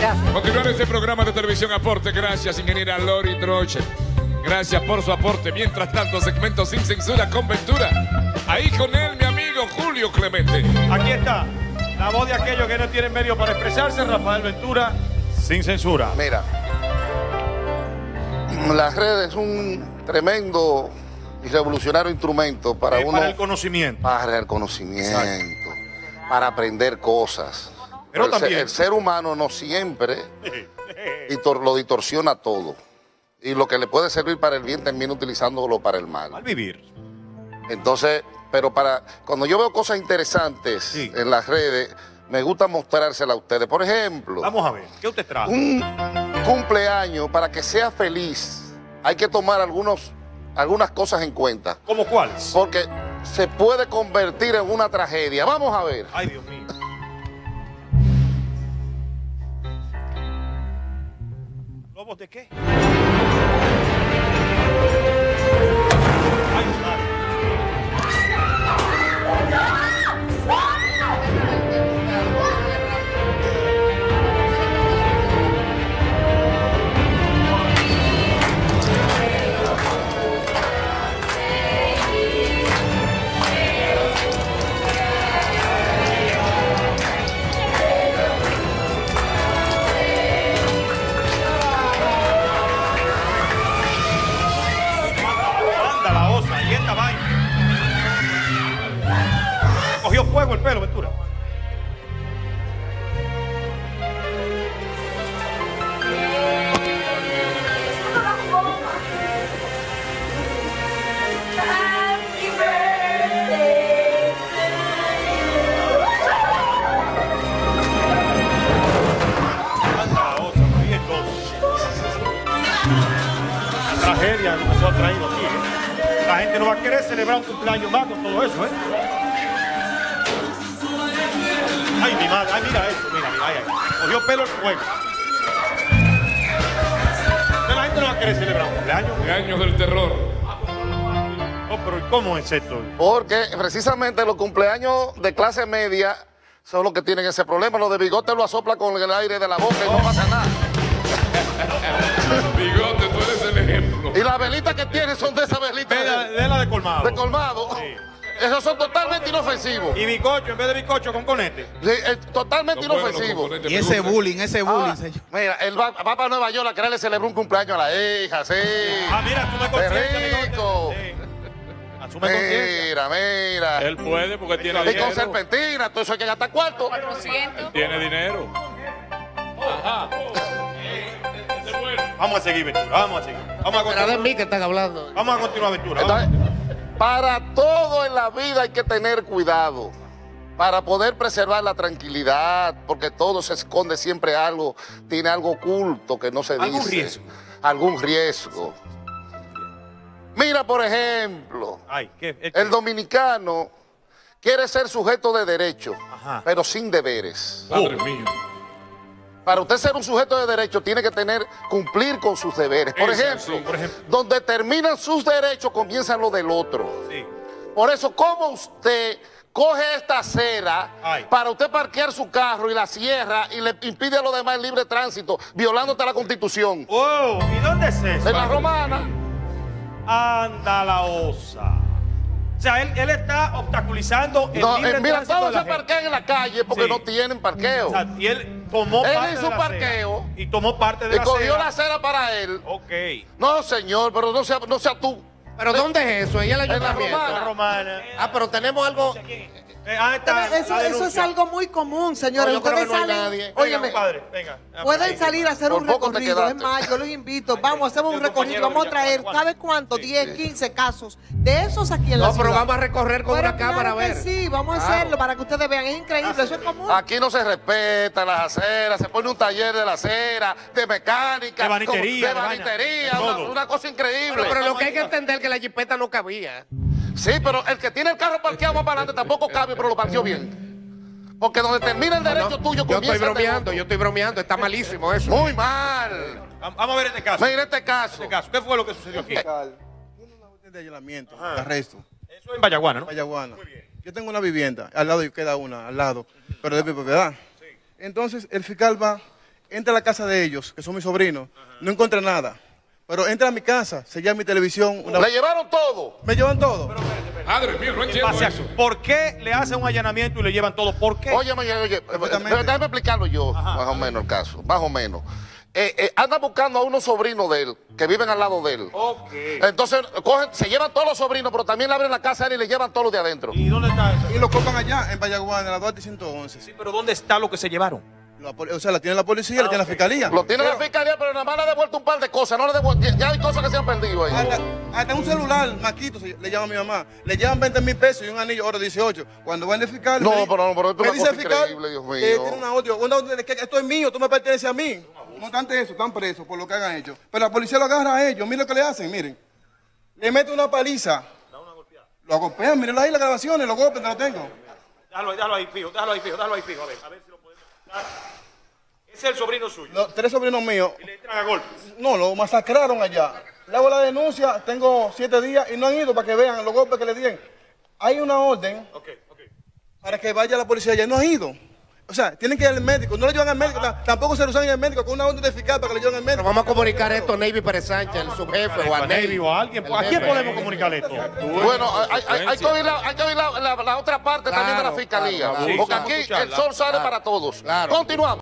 Gracias. Continuar este programa de televisión Aporte. Gracias, ingeniera Lori Troche. Gracias por su aporte. Mientras tanto, segmento Sin Censura con Ventura. Ahí con él, mi amigo Julio Clemente. Aquí está, la voz de aquellos que no tienen medio para expresarse, Rafael Ventura, Sin Censura. Mira, las redes es un tremendo y revolucionario instrumento para uno. Para el conocimiento. Para el conocimiento. Exacto. Para aprender cosas. Pero también el ser humano no siempre lo distorsiona todo. Y lo que le puede servir para el bien termina utilizándolo para el mal. Al vivir. Entonces, pero cuando yo veo cosas interesantes en las redes, me gusta mostrárselas a ustedes. Por ejemplo, vamos a ver, ¿qué usted trajo? Un cumpleaños, para que sea feliz, hay que tomar algunas cosas en cuenta. ¿Cómo cuáles? Porque se puede convertir en una tragedia. Vamos a ver. Ay, Dios mío. ¿Lobos de qué? Ay, madre. Cogió fuego el pelo, Ventura. La tragedia que nos ha traído aquí, ¿eh? La gente no va a querer celebrar un cumpleaños más con todo eso, ¿eh? Ay, mi madre, ay, mira eso, mira, ay, ay. Cogió pelo el fuego. Pero la gente no va a querer celebrar un cumpleaños. Cumpleaños del terror. Oh, pero ¿cómo es esto? Porque precisamente los cumpleaños de clase media son los que tienen ese problema. Los de bigote lo asopla con el aire de la boca y no pasa nada. Bigote, tú eres el ejemplo. Y las velitas que tiene son de esas velitas. De la de colmado. De colmado. Sí. Esos son totalmente inofensivos. Y bizcocho, en vez de bizcocho, con conete. Sí, totalmente inofensivos. Y ese bullying, señor. Mira, él va para Nueva York a quererle celebrar un cumpleaños a la hija, sí. Ah, mira, asume conciencia. Rico. Sí. Asume conciencia. Mira. Él puede porque tiene Y dinero. con serpentina, todo eso hay que gastar cuarto. 400. Tiene dinero. Ajá. Vamos a seguir, Ventura, vamos a seguir. Vamos a Pero de continuar. mí que están hablando. Vamos a continuar, Ventura. Entonces, para todo en la vida hay que tener cuidado. Para poder preservar la tranquilidad, porque todo se esconde siempre algo, tiene algo oculto que no se dice. ¿Algún riesgo? Algún riesgo. Mira, por ejemplo, Ay, ¿qué? el dominicano quiere ser sujeto de derecho, Ajá. pero sin deberes. Padre mío. Para usted ser un sujeto de derecho, tiene que cumplir con sus deberes. Por Eso, ejemplo, sí. Por ejemplo. donde terminan sus derechos, comienzan los del otro. Sí. Por eso, ¿cómo usted coge esta acera para usted parquear su carro y la cierra y le impide a los demás el libre tránsito, violándote la Constitución? Oh, ¿y dónde es eso? En la Romana. Anda la osa. O sea, él está obstaculizando el No, libre mira, tránsito de todos la se gente. parquean en la calle porque Sí. no tienen parqueo. O sea, y él tomó Él parte hizo de un la parqueo acera y tomó parte de Y la cogió acera. la acera para él. Ok. No, señor, pero no sea tú. ¿Pero dónde es eso? ¿Ella el En la ayuntamiento? Romana. La romana. Ah, pero tenemos algo... Está Eso es algo muy común, señores. No, yo creo Ustedes que no hay salen, nadie. Venga, óyeme, compadre, venga. pueden salir a hacer Por un poco te recorrido. Es quedaste. más, yo los invito. Vamos, hacemos un Sí, recorrido. compañero, Vamos a traer, ¿cuánto? ¿sabes cuánto? 10, 15 casos de esos aquí en la No, ciudad. pero vamos a recorrer con Pero una cámara a claro que ver. sí, vamos a Claro. hacerlo para que ustedes vean. Es increíble, eso es común. Aquí no se respetan las aceras, se pone un taller de la acera, de mecánica, De banitería, de de vaina, banitería, de todo. una cosa increíble. Pero lo que hay que entender es que la jipeta no cabía. Sí, pero el que tiene el carro parqueado más para adelante tampoco cabe, pero lo parqueó bien. Porque donde termina el derecho tuyo Yo comienza estoy el de bromeando, otro. yo estoy bromeando. Está malísimo eso. Muy mal. Vamos a ver este caso. Mira este caso. ¿Qué fue lo que sucedió aquí? Tiene una orden de allanamiento, de arresto, Eso es en Vallaguana, ¿no? Vallaguana. Yo tengo una vivienda, al lado queda una, al lado, pero es de mi propiedad. Entonces el fiscal va, entra a la casa de ellos, que son mis sobrinos, no encontré nada. Pero entra a mi casa, se lleva mi televisión. Le llevaron todo. Me llevan todo. Madre mía, no entiendo Pase eso. eso. ¿Por qué le hacen un allanamiento y le llevan todo? ¿Por qué? Oye, Perfectamente. déjame explicarlo yo, más o menos el caso, más o menos. Andan buscando a unos sobrinos de él, que viven al lado de él. Ok. Entonces, se llevan todos los sobrinos, pero también le abren la casa a él y le llevan todos los de adentro. ¿Y dónde está eso? Y lo copan allá, en Vallaguana, en la Duarte 111. Sí, pero ¿dónde está lo que se llevaron? O sea, la tiene la policía, la tiene la fiscalía. Lo tiene la fiscalía, pero nada más le ha devuelto un par de cosas. No le ya hay cosas que se han perdido ahí. Hasta un celular, Maquito, le llama a mi mamá. Le llevan 20.000 pesos y un anillo, ahora 18. Cuando van de fiscal. No, me di- pero esto es me una dice cosa el fiscal increíble, Dios mío. que tiene una orden de que esto es mío, tú me perteneces a mí. No obstante eso, están presos por lo que hagan ellos. Pero la policía lo agarra a ellos, miren lo que le hacen, miren. Le mete una paliza. Lo golpean, miren ahí las grabaciones, los golpes, te lo tengo. Déjalo ahí fijo. A ver si lo podemos buscar. Ese es el sobrino suyo. Los 3 sobrinos míos, Y le entran a golpes. no, lo masacraron allá. Le hago la denuncia, tengo 7 días y no han ido para que vean los golpes que le dieron. Hay una orden Ok. para que vaya la policía allá, no ha ido. O sea, tienen que ir al médico, no le llevan al médico, tampoco se lo usan al médico, con una orden de fiscal para que le lleven al Pero médico. vamos a comunicar esto a Navy Pérez Sánchez, el subjefe, o a Navy. o a alguien. El ¿A quién jefe. podemos comunicarle esto? Bueno, hay que oír la otra parte también de la Claro, fiscalía. claro, Porque claro. aquí Sí, el sol sale claro. para todos. Claro. Continuamos.